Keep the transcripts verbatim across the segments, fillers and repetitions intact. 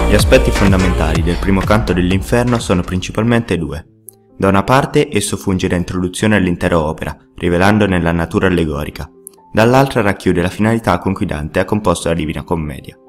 Gli aspetti fondamentali del primo canto dell'Inferno sono principalmente due. Da una parte esso funge da introduzione all'intera opera, rivelandone la natura allegorica. Dall'altra racchiude la finalità con cui Dante ha composto la Divina Commedia.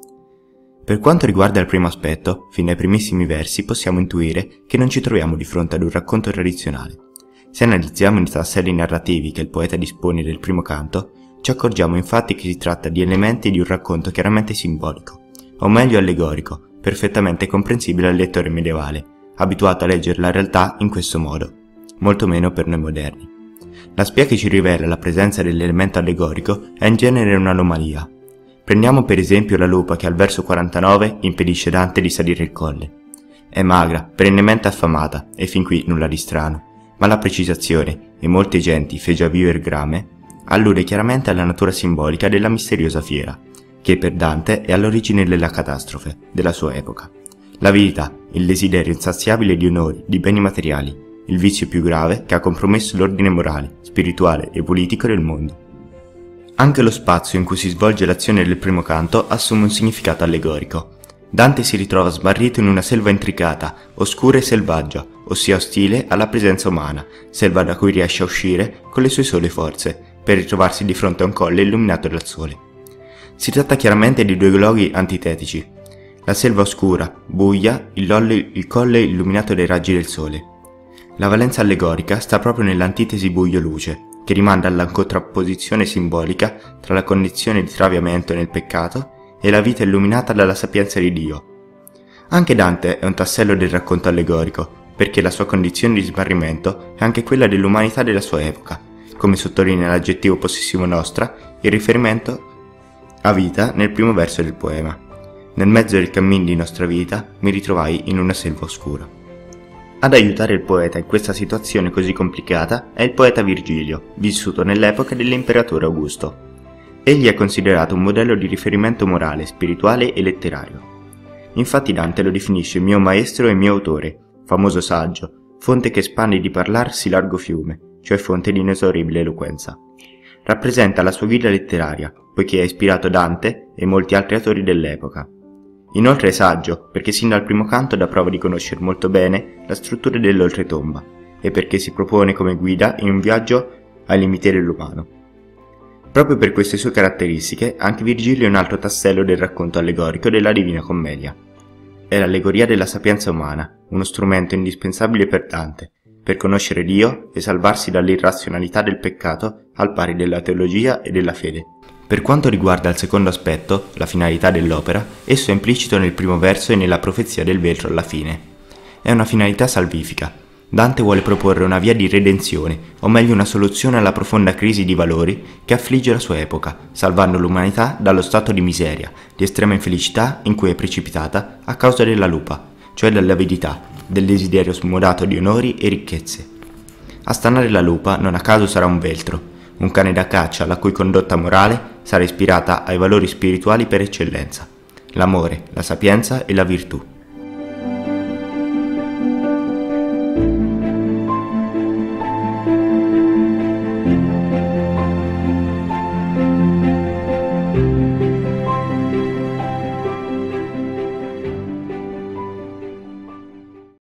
Per quanto riguarda il primo aspetto, fin dai primissimi versi possiamo intuire che non ci troviamo di fronte ad un racconto tradizionale. Se analizziamo i tasselli narrativi che il poeta dispone del primo canto, ci accorgiamo infatti che si tratta di elementi di un racconto chiaramente simbolico, o meglio allegorico, perfettamente comprensibile al lettore medievale, abituato a leggere la realtà in questo modo, molto meno per noi moderni. La spia che ci rivela la presenza dell'elemento allegorico è in genere un'anomalia. Prendiamo per esempio la lupa che al verso quarantanove impedisce Dante di salire il colle. È magra, perennemente affamata, e fin qui nulla di strano, ma la precisazione, e molte genti fe già viver grame, allude chiaramente alla natura simbolica della misteriosa fiera, che per Dante è all'origine della catastrofe della sua epoca. L'avidità, il desiderio insaziabile di onori, di beni materiali, il vizio più grave che ha compromesso l'ordine morale, spirituale e politico del mondo. Anche lo spazio in cui si svolge l'azione del primo canto assume un significato allegorico. Dante si ritrova smarrito in una selva intricata, oscura e selvaggia, ossia ostile alla presenza umana, selva da cui riesce a uscire con le sue sole forze, per ritrovarsi di fronte a un colle illuminato dal sole. Si tratta chiaramente di due luoghi antitetici. La selva oscura, buia, il, lolle, il colle illuminato dai raggi del sole. La valenza allegorica sta proprio nell'antitesi buio-luce, che rimanda alla contrapposizione simbolica tra la condizione di traviamento nel peccato e la vita illuminata dalla sapienza di Dio. Anche Dante è un tassello del racconto allegorico, perché la sua condizione di smarrimento è anche quella dell'umanità della sua epoca, come sottolinea l'aggettivo possessivo nostra, il riferimento a vita nel primo verso del poema. Nel mezzo del cammin di nostra vita mi ritrovai in una selva oscura. Ad aiutare il poeta in questa situazione così complicata è il poeta Virgilio, vissuto nell'epoca dell'imperatore Augusto. Egli è considerato un modello di riferimento morale, spirituale e letterario. Infatti Dante lo definisce mio maestro e mio autore, famoso saggio, fonte che spande di parlarsi largo fiume, cioè fonte di inesauribile eloquenza. Rappresenta la sua guida letteraria, poiché ha ispirato Dante e molti altri autori dell'epoca. Inoltre è saggio, perché sin dal primo canto dà prova di conoscere molto bene la struttura dell'oltretomba, e perché si propone come guida in un viaggio ai limiti dell'umano. Proprio per queste sue caratteristiche, anche Virgilio è un altro tassello del racconto allegorico della Divina Commedia. È l'allegoria della sapienza umana, uno strumento indispensabile per Dante, per conoscere Dio e salvarsi dall'irrazionalità del peccato al pari della teologia e della fede. Per quanto riguarda il secondo aspetto, la finalità dell'opera, esso è implicito nel primo verso e nella profezia del vetro alla fine. È una finalità salvifica. Dante vuole proporre una via di redenzione, o meglio una soluzione alla profonda crisi di valori che affligge la sua epoca, salvando l'umanità dallo stato di miseria, di estrema infelicità in cui è precipitata a causa della lupa, cioè dell'avidità, del desiderio smodato di onori e ricchezze. A stanare la lupa non a caso sarà un veltro, un cane da caccia la cui condotta morale sarà ispirata ai valori spirituali per eccellenza, l'amore, la sapienza e la virtù.